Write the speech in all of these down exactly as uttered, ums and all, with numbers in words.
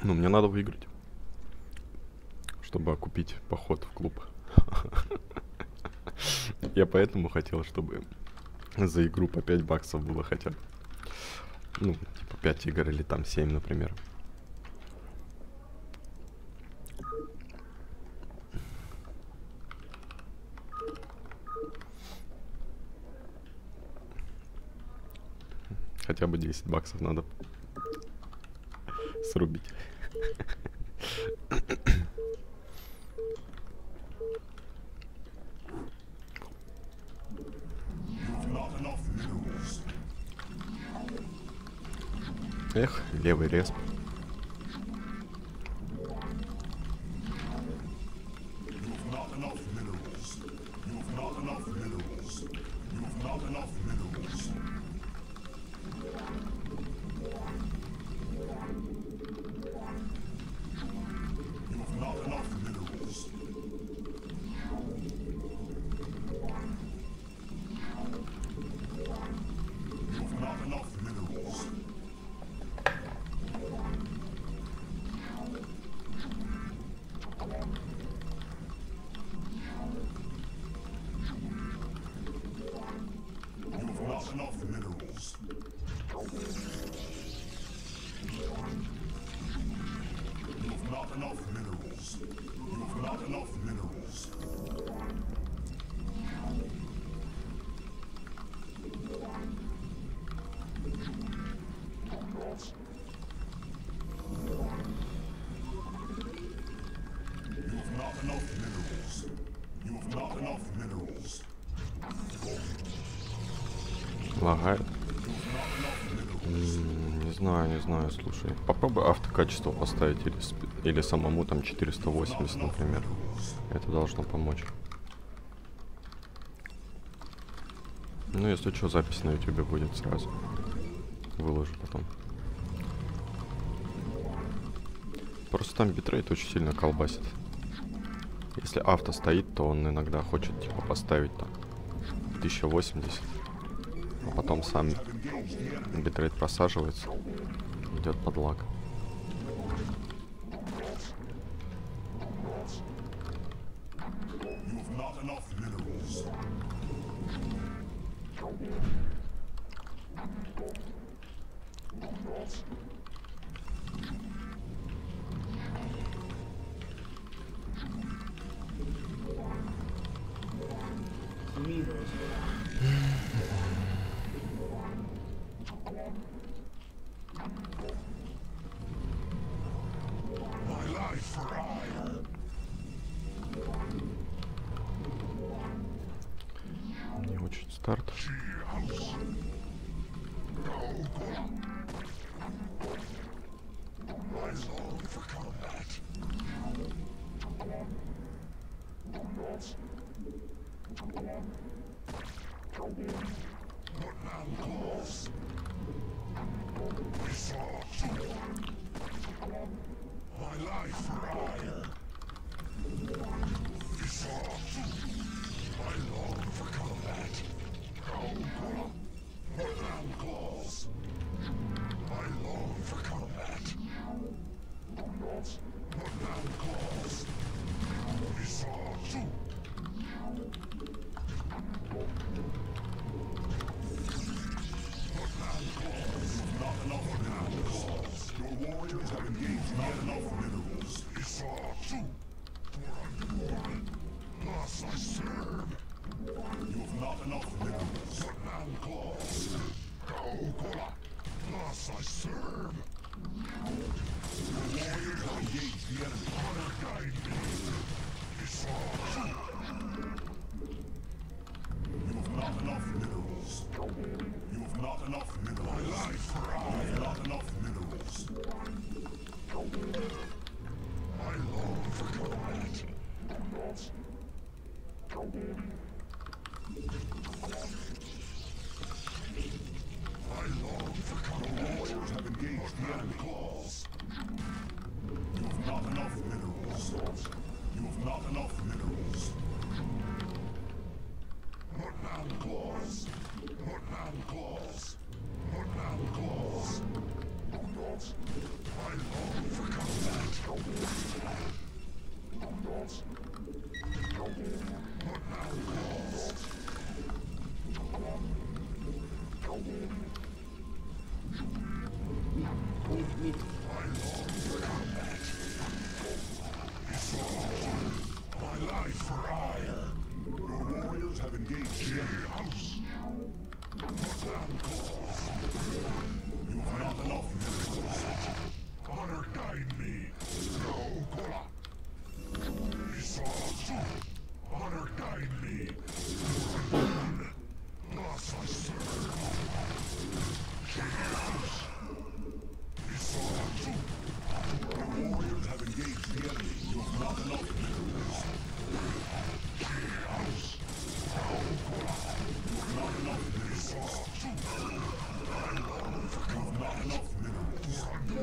Ну, мне надо выиграть, чтобы окупить поход в клуб. Я поэтому хотел, чтобы за игру по пять баксов было хотя бы. Ну, типа пять игр или там семь, например. Хотя бы десять баксов надо срубить. Эх, левый респ. Лагает. Не знаю, не знаю, слушай. Попробуй автокачество поставить или, или самому там четыреста восемьдесят, например. Это должно помочь. Ну, если что, запись на ютубе будет сразу. Выложу потом. Просто там битрейт очень сильно колбасит. Если авто стоит, то он иногда хочет типа поставить там тысяча восемьдесят. А потом сам битрейт просаживается, идет под лаг. Не очень старт.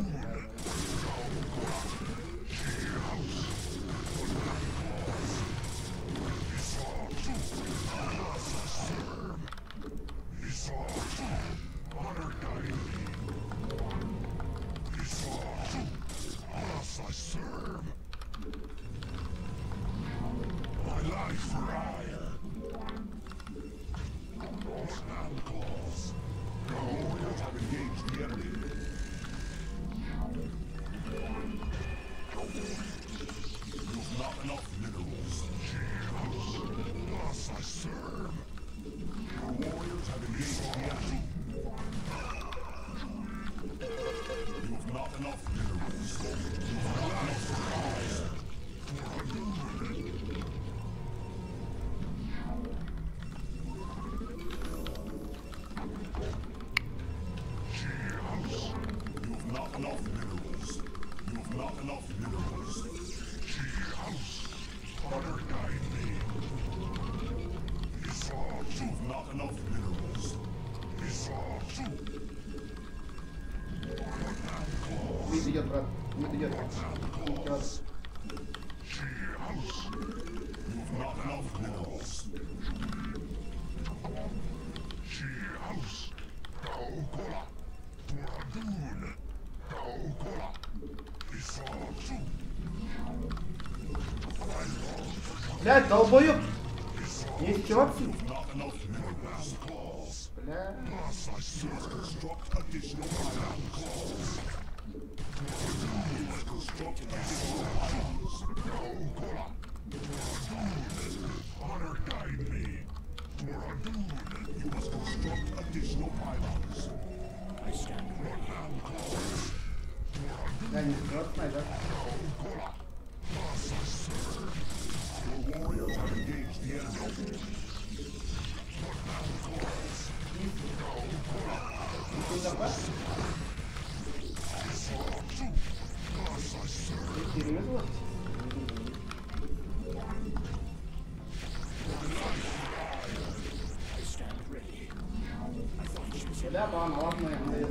Мид идет, брат. Мид идет. Идет. Блядь, долбоёб! Есть чувак? Бля. Я не знаю, да? Да, бан, ладно, я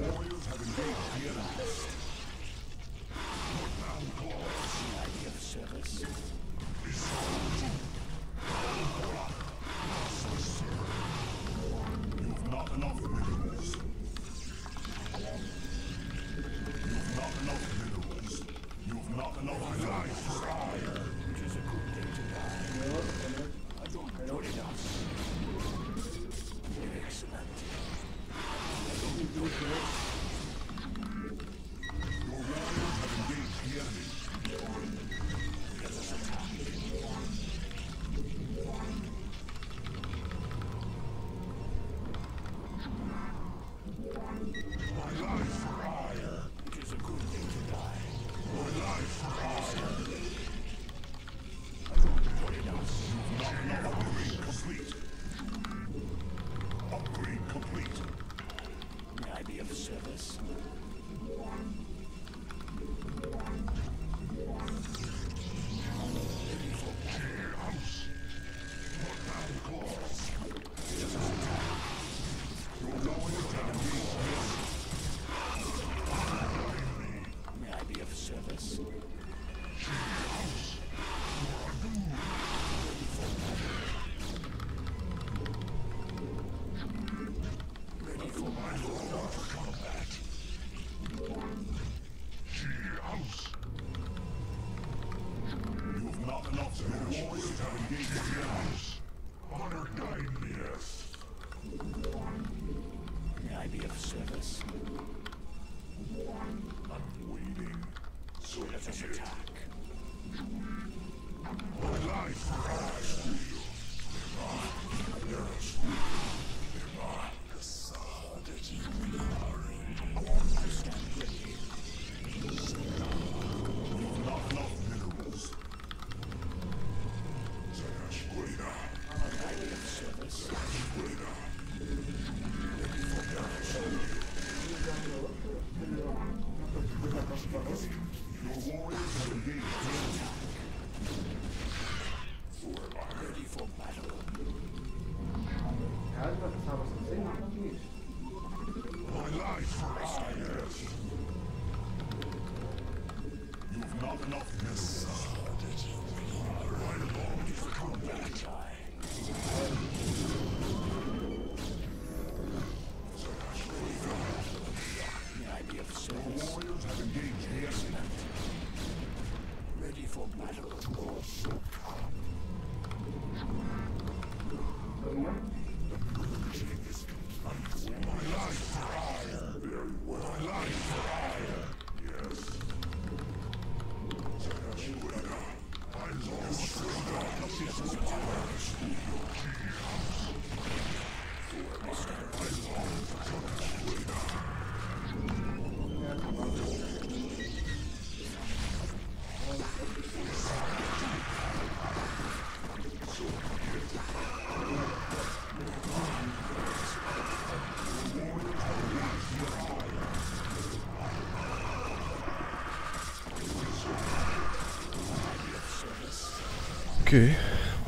Окей.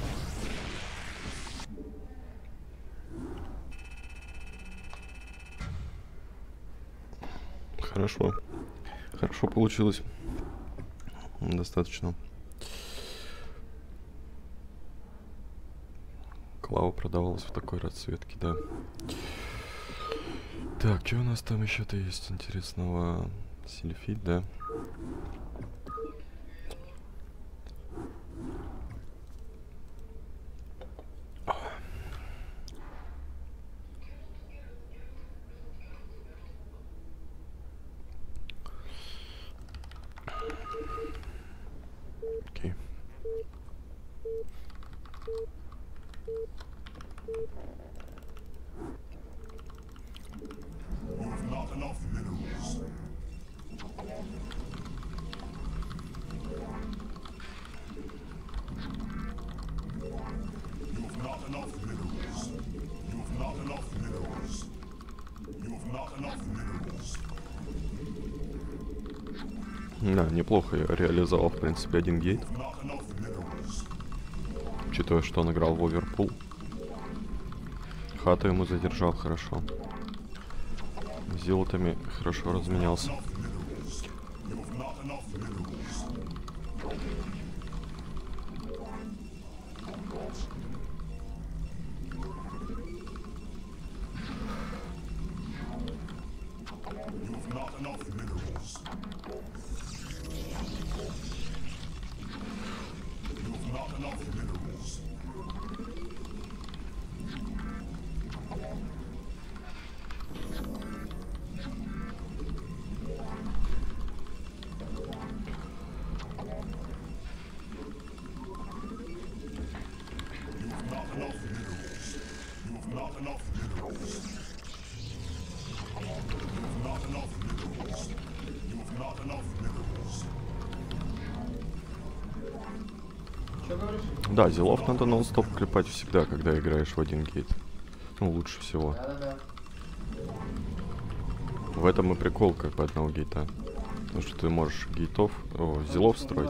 Хорошо. Хорошо получилось. Достаточно. Клава продавалась в такой расцветке, да. Так, что у нас там еще-то есть интересного? Сильфид, да? Окей. Да, неплохо я реализовал, в принципе, один гейт. Учитывая, что он играл в оверпул. Хату ему задержал хорошо. Зилотами хорошо разменялся. Что говоришь? Да, зилов надо нон-стоп клепать всегда, когда играешь в один гейт. Ну, лучше всего. Да-да-да. В этом и прикол как бы одного гейта. Потому что ты можешь гейтов, о, зилов строить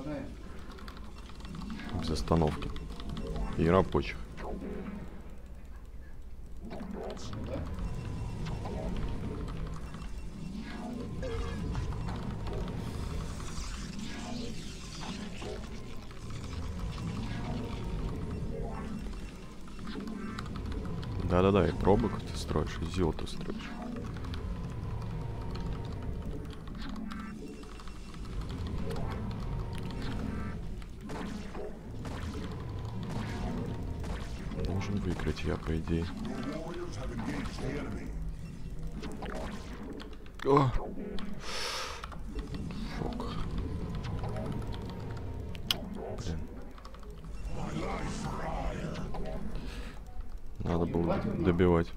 без остановки. И рабочих. Да-да-да, и пробок ты строишь, и зил ты строишь. Должен выиграть я, по идее. О! Фок. Блин. Надо было добивать.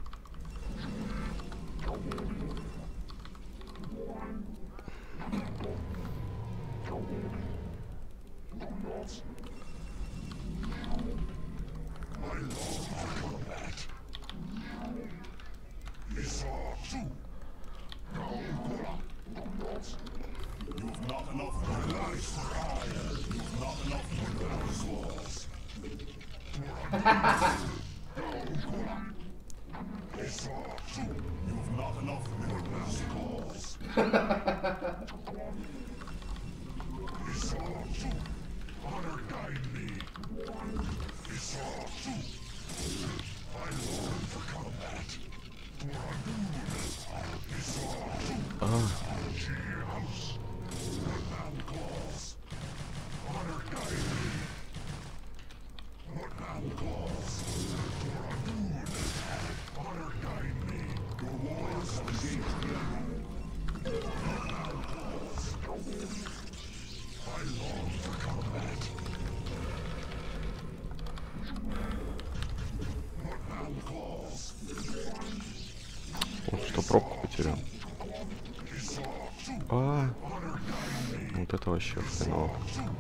Вот что, пробку потерял. А, вот это вообще хреново.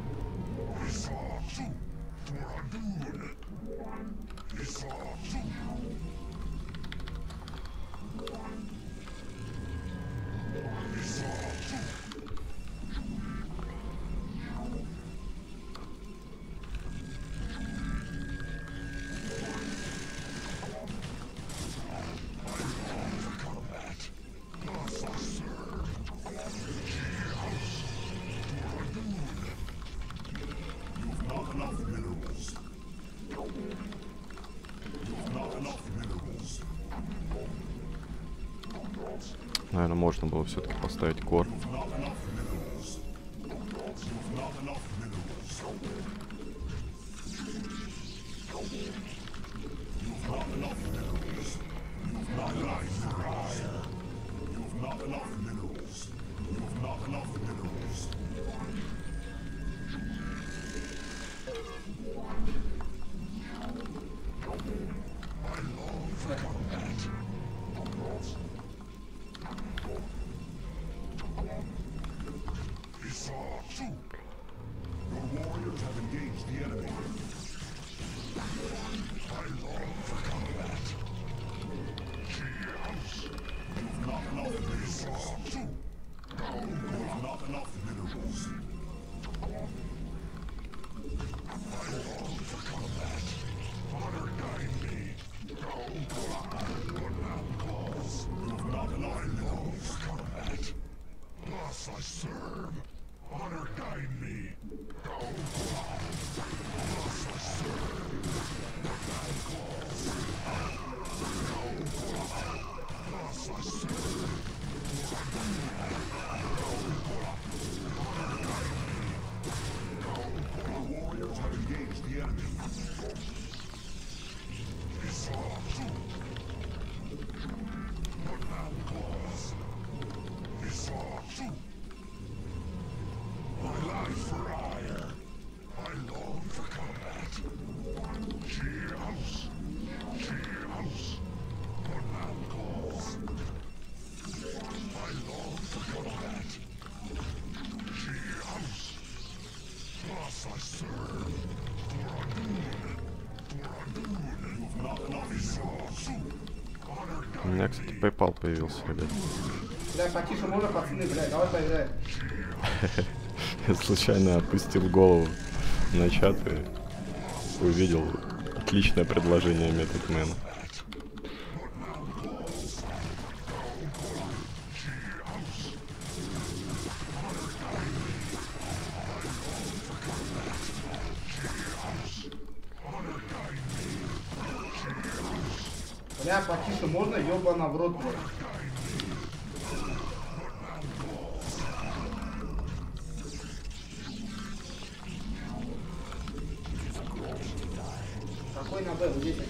Наверное, можно было все-таки поставить кор. У меня, кстати, PayPal появился, ребят. Бля, потише можно, пацаны, бля, давай поиграем. Я случайно опустил голову на чат и увидел отличное предложение Методмена. Бля, потише можно, ёбана в рот, блядь. Какой на Б, здесь?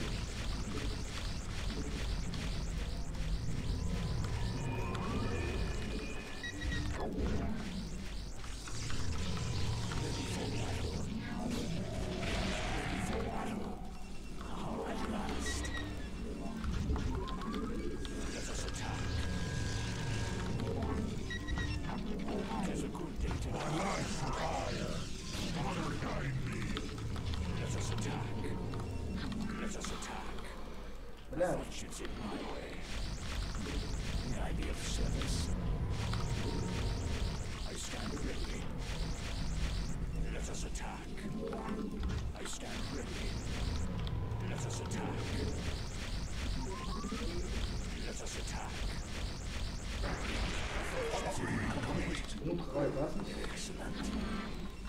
Бля. Ну, какая классная.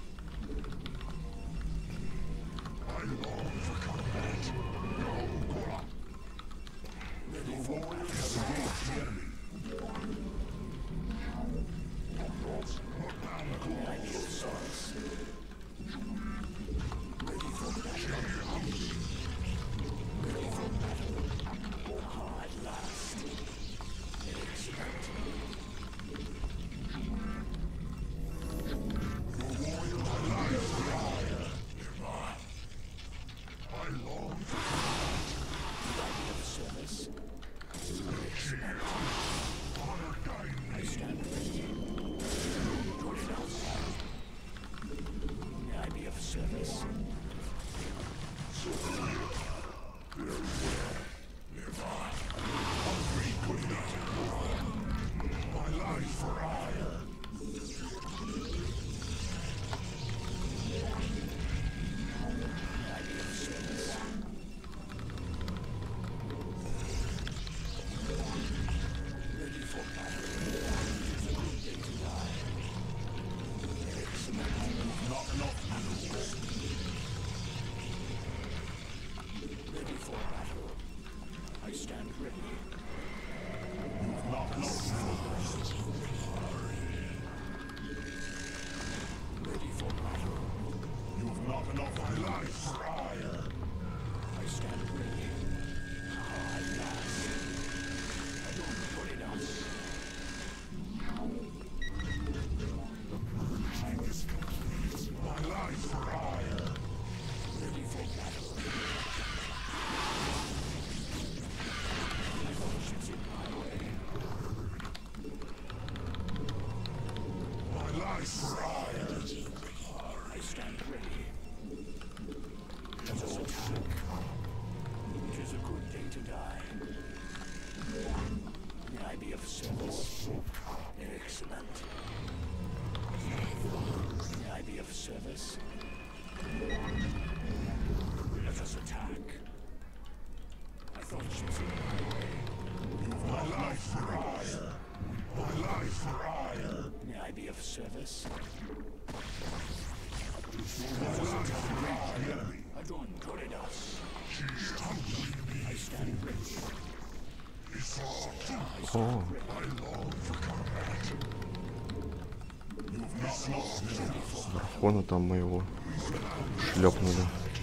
О. Дракона там моего шлепнули.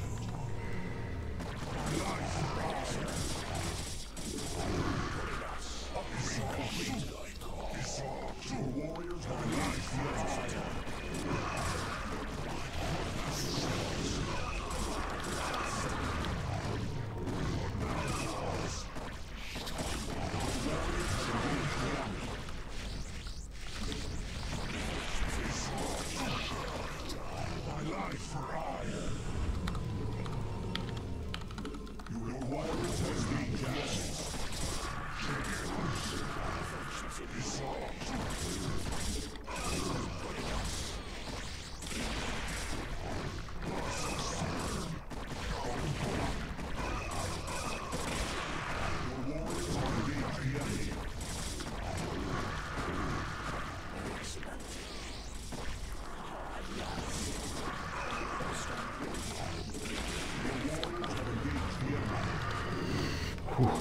Фух.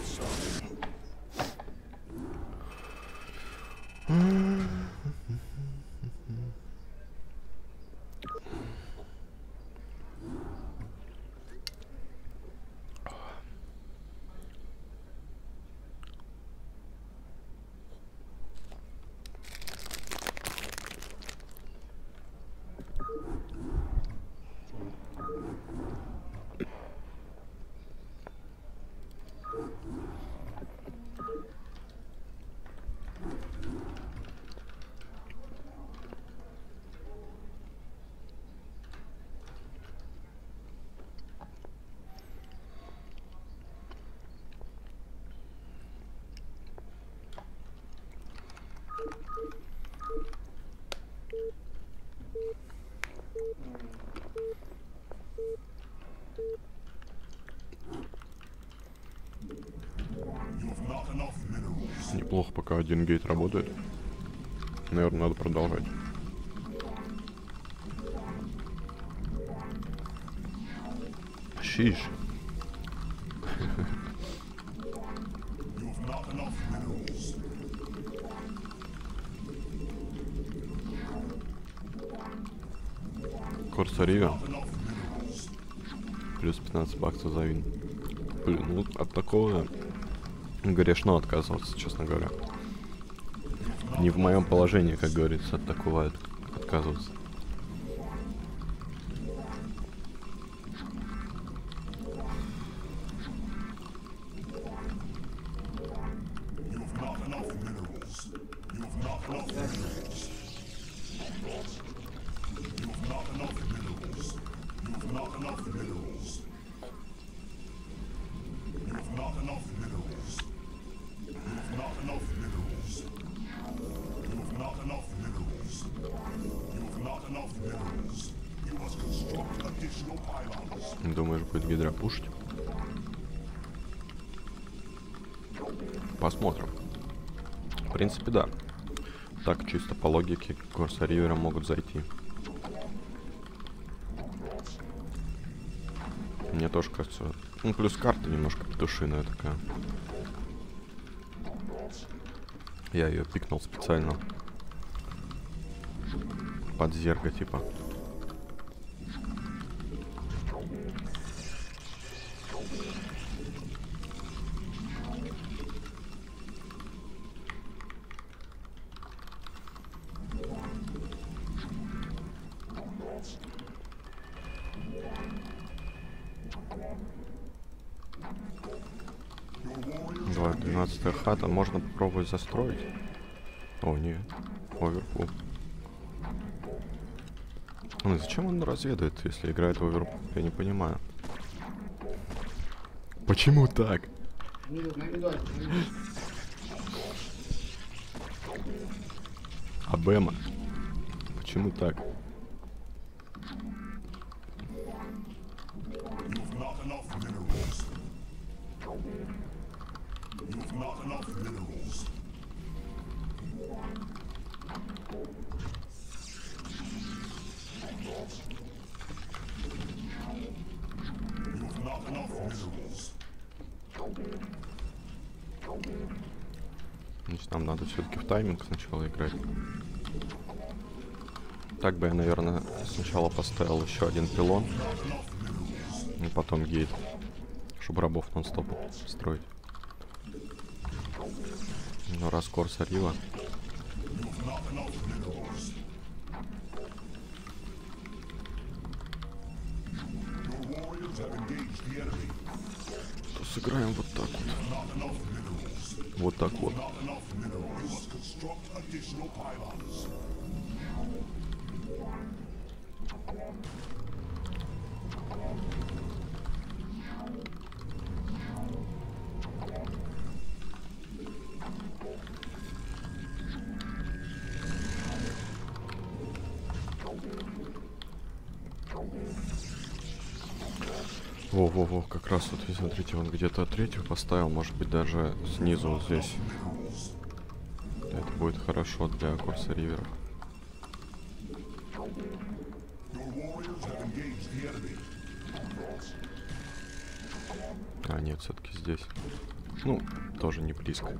Неплохо, пока один гейт работает. Наверное, надо продолжать. Шиш. Корсария. Плюс пятнадцать баксов за вин. Блин, ну от такого грешно отказываться, честно говоря. Не в моем положении, как говорится, от такого отказываться. Думаешь, будет гидра пушить? Посмотрим. В принципе, да. Так, чисто по логике, Корсаривера могут зайти. Мне тоже кажется... Ну, плюс карта немножко петушиная такая. Я ее пикнул специально. Под зерга, типа. двенадцатая хата. Можно попробовать застроить. О, нет. Оверпул. Ну, зачем он разведывает, если играет в оверпул? Я не понимаю. Почему так? Абема. Почему так? Значит, нам надо все-таки в тайминг сначала играть. Так бы я, наверное, сначала поставил еще один пилон, и потом гейт, чтобы рабов нон-стоп строить. Но раз Корса Рива. То сыграем вот так вот. Вот так вот. Во-во-во, как раз вот, смотрите, он где-то третью поставил, может быть, даже снизу вот здесь. Это будет хорошо для Корса Ривера. А, нет, все-таки здесь. Ну, тоже не близко.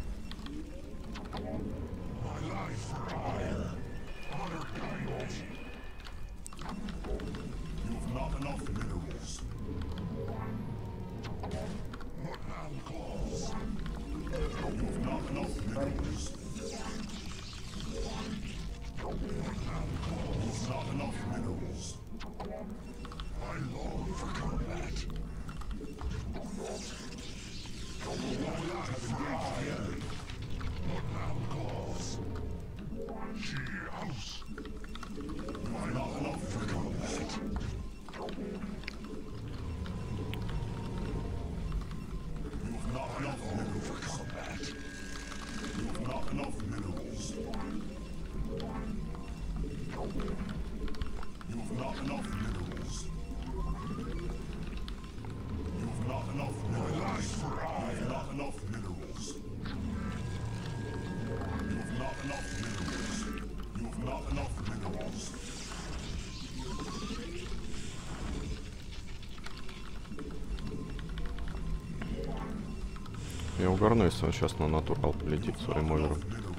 Я угарну, если он сейчас на натурал полетит своим овером.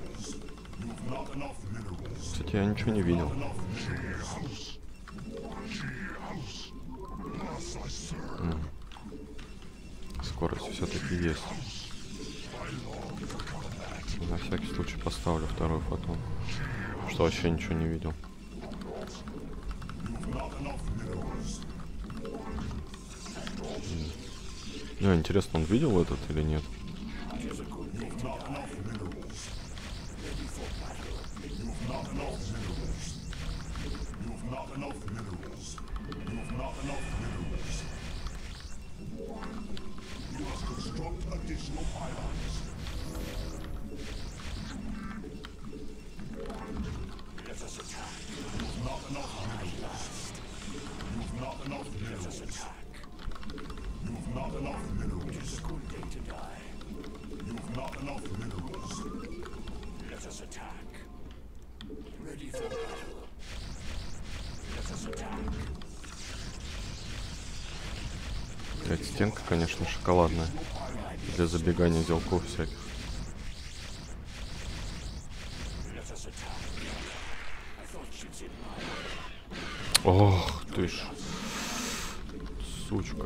Кстати, я ничего не видел. М. Скорость все-таки есть. На всякий случай поставлю второй фотон. Что вообще ничего не видел. Ну, интересно, он видел этот или нет? Блять, стенка, конечно, шоколадная. Для забегания делков всяких. Ох ты ж. Сучка.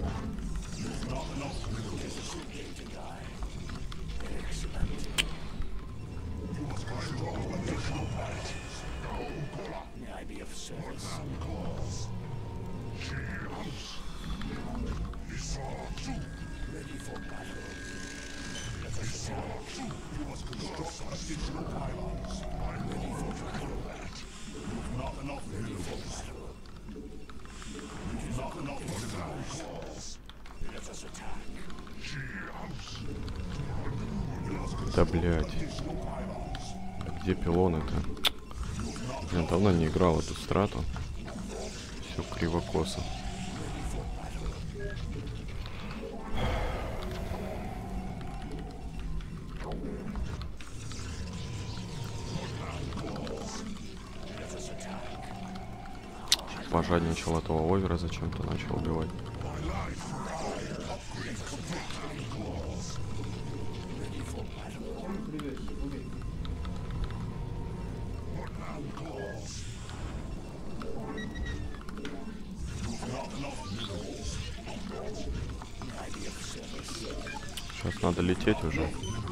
Да, блядь. Где пилоны-то? Блин, давно не играл эту страту. Все криво-косо. Пожадничал этого овера, зачем-то начал убивать. Сейчас надо лететь уже.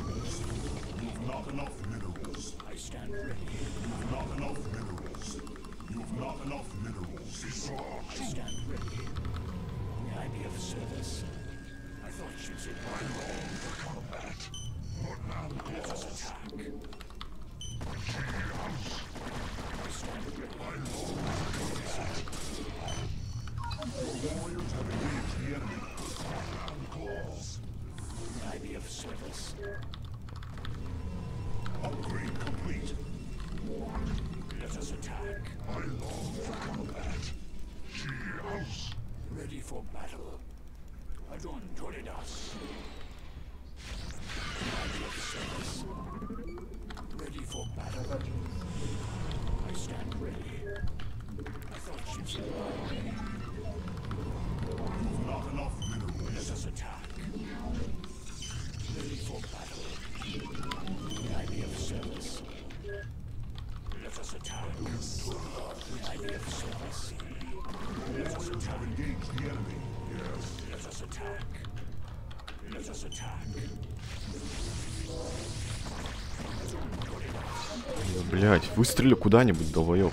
Блять, выстрели куда-нибудь, долбоёб.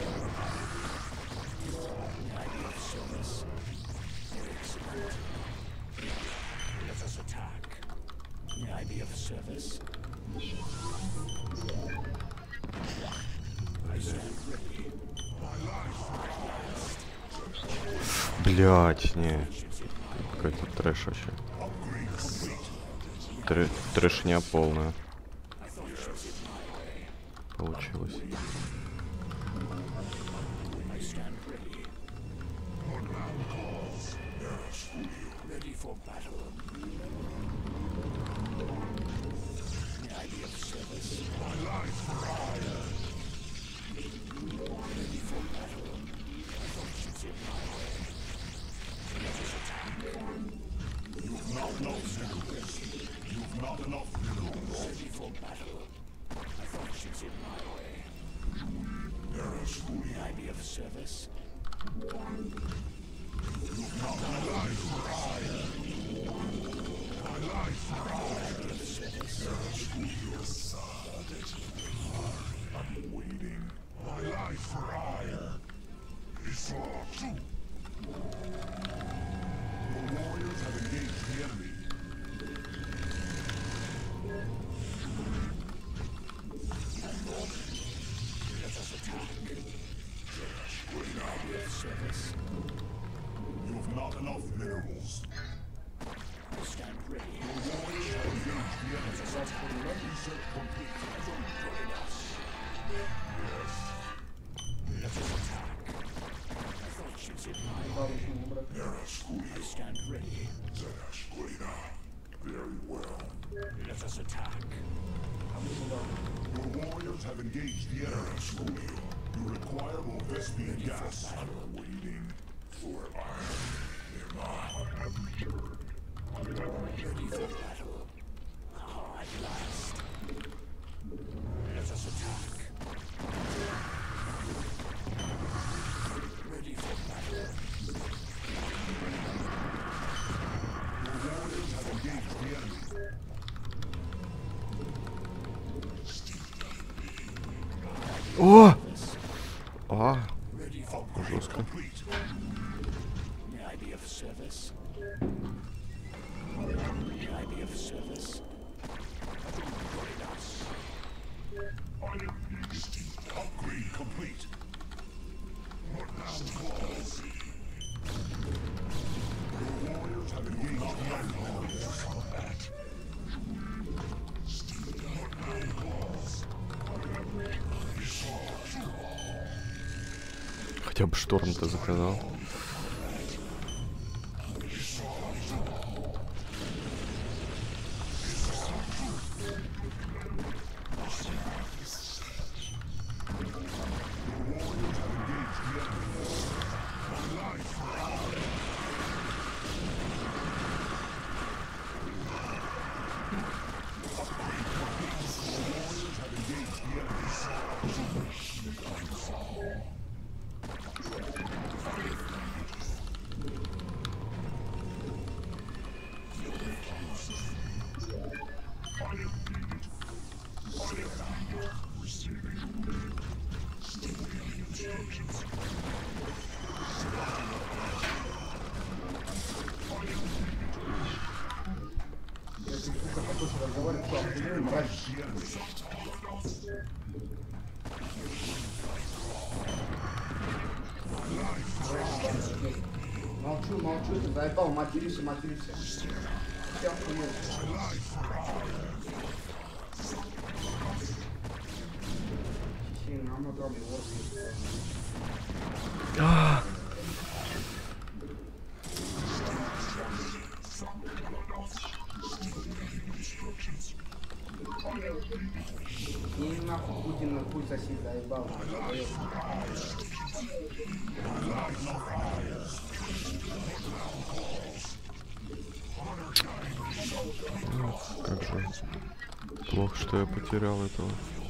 Блять, не. Какой-то трэш вообще. Трэ трэшня полная. Получилось. О! А, жестко. Хотя бы шторм-то заказал. Молчу, молчу, ты заебал, материшься, материшься. Все, хуй. I'm not probably working. А! Не нахуй Путин на хуй соси, заебал. Как же плохо, что я потерял этого.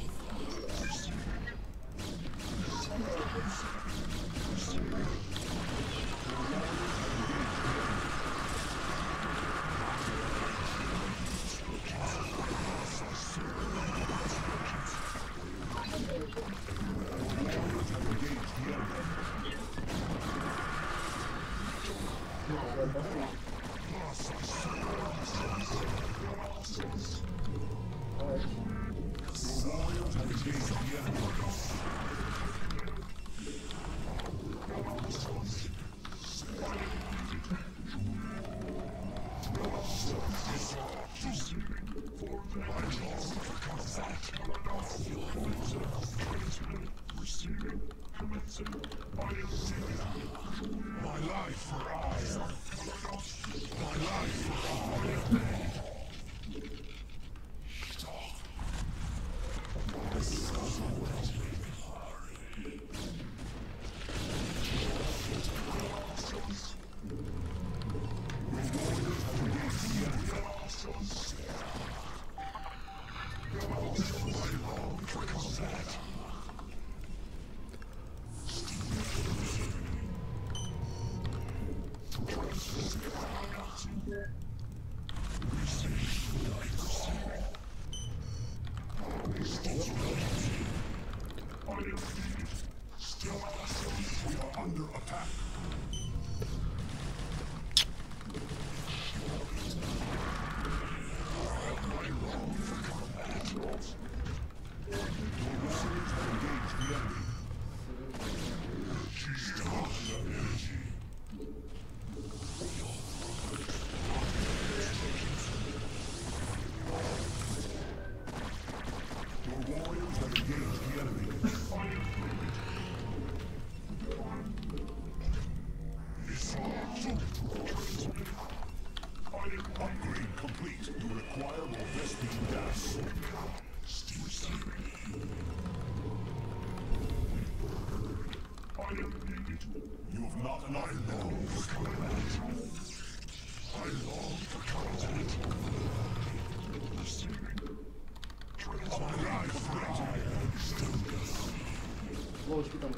Ловочки там.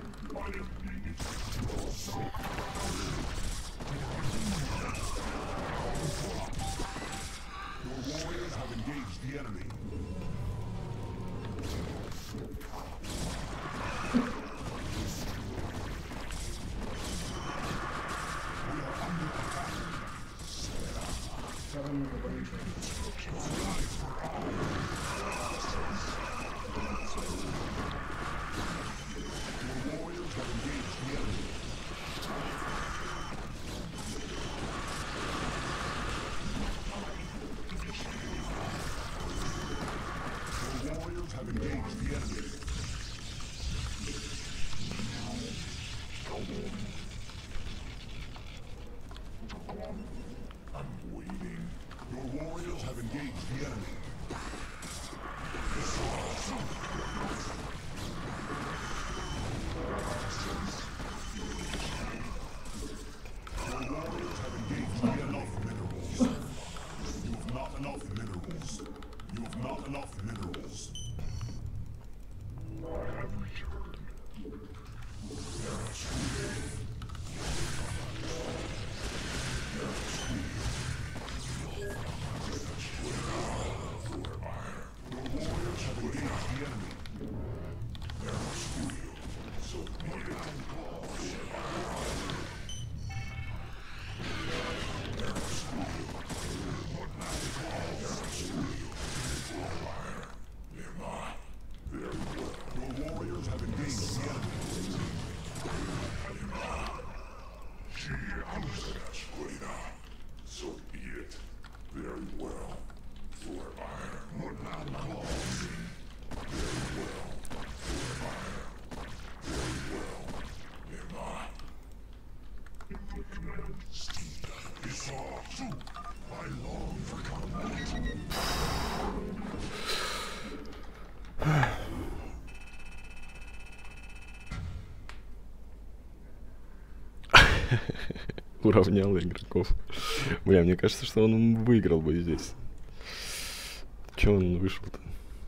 Have engaged the enemy. Уравнял игроков. Бля, мне кажется, что он выиграл бы здесь. Че он вышел-то?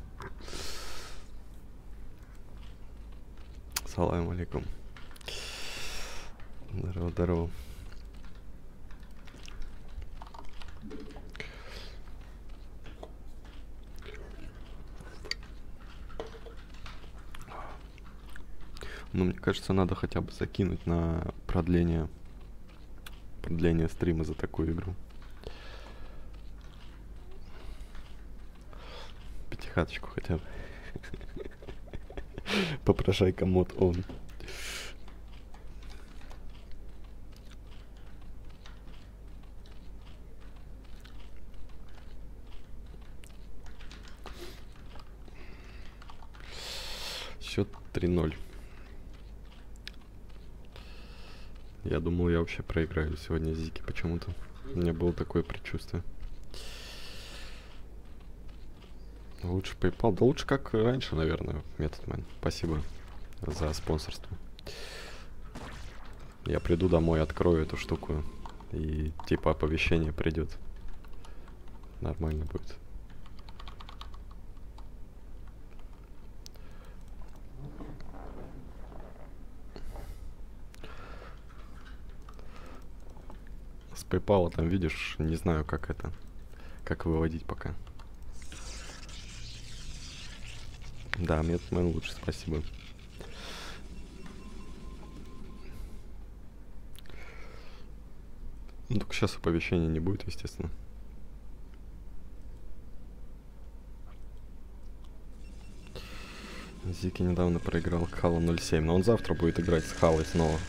Салам алейкум. Здорово, здорово. Ну, мне кажется, надо хотя бы закинуть на продление продление стрима за такую игру. Пятихаточку хотя бы. Попрошайка мод он. Счет три ноль. Я думал, я вообще проиграю сегодня Зики почему-то. У меня было такое предчувствие. Лучше PayPal. Да лучше как раньше, наверное, Методмен. Спасибо за спонсорство. Я приду домой, открою эту штуку, и типа оповещение придет. Нормально будет. С PayPal там видишь, не знаю, как это, как выводить пока. Да, Методмен лучше, спасибо. Ну, только сейчас оповещения не будет, естественно. Зики недавно проиграл к Халу ноль семь, но он завтра будет играть с Халой снова.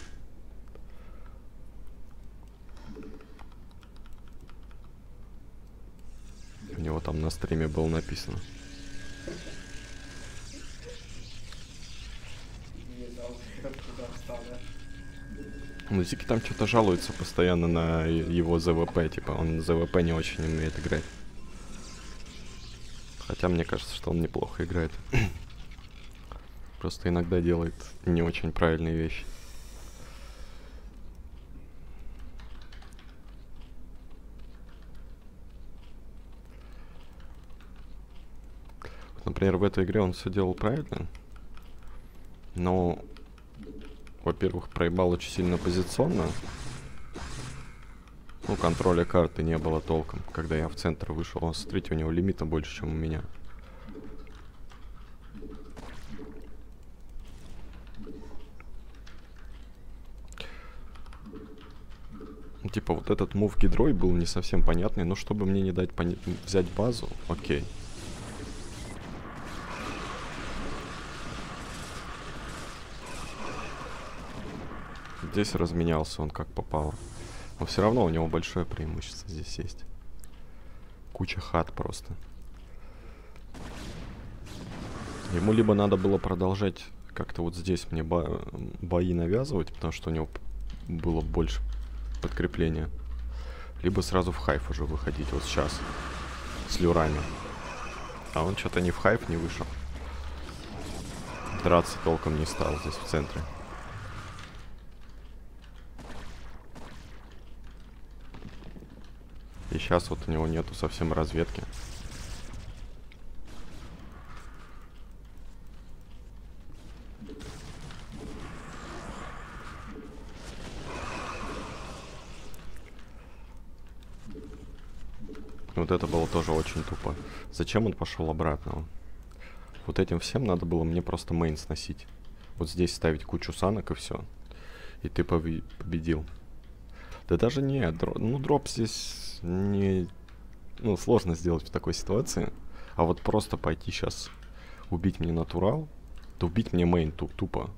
У него там на стриме было написано. Ну, Зики там что-то жалуется постоянно на его ЗВП, типа, он ЗВП не очень умеет играть. Хотя мне кажется, что он неплохо играет. Просто иногда делает не очень правильные вещи. Например, в этой игре он все делал правильно, но, во-первых, проебал очень сильно позиционно. Ну, контроля карты не было толком. Когда я в центр вышел, он, смотрите, у него лимита больше, чем у меня. Типа, вот этот мув гидрой был не совсем понятный, но чтобы мне не дать пони- взять базу, окей. Здесь разменялся он как попало. Но все равно у него большое преимущество здесь есть. Куча хат просто. Ему либо надо было продолжать как-то вот здесь мне бо бои навязывать, потому что у него было больше подкрепления. Либо сразу в хайф уже выходить, вот сейчас, с люрами. А он что-то ни в хайф не вышел. Драться толком не стал здесь в центре. И сейчас вот у него нету совсем разведки. Вот это было тоже очень тупо. Зачем он пошел обратно? Вот этим всем надо было мне просто мейн сносить. Вот здесь ставить кучу санок и все. И ты победил. Да даже не, дро ну дроп здесь не... Ну, сложно сделать в такой ситуации. А вот просто пойти сейчас убить мне натурал, то убить мне мейн туп тупо.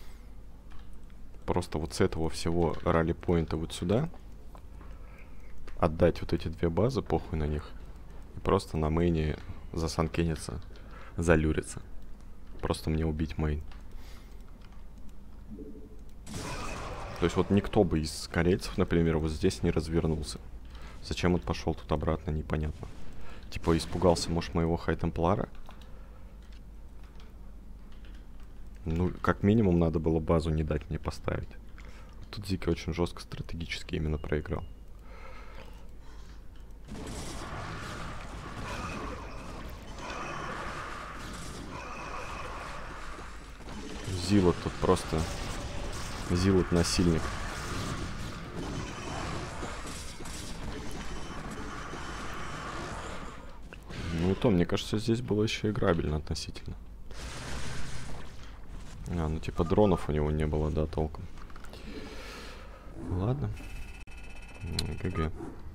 Просто вот с этого всего ралли-поинта вот сюда отдать вот эти две базы, похуй на них. И просто на мейне засанкениться, залюриться. Просто мне убить мейн. То есть вот никто бы из корейцев, например, вот здесь не развернулся. Зачем он пошел тут обратно, непонятно. Типа испугался, может, моего хай-темплара? Ну, как минимум, надо было базу не дать мне поставить. Тут Зики очень жестко стратегически именно проиграл. Зилот тут просто... Зилот насильник. Ну и то, мне кажется, здесь было еще играбельно относительно. А, ну типа дронов у него не было, да, толком. Ладно. ГГ.